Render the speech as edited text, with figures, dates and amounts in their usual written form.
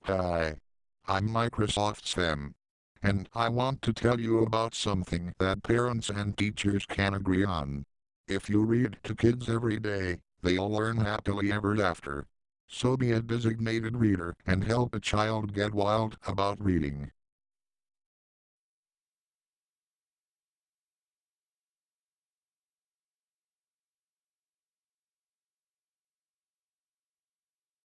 Hi, I'm Microsoft Sven, and I want to tell you about something that parents and teachers can agree on. If you read to kids every day, they'll learn happily ever after. So be a designated reader and help a child get wild about reading.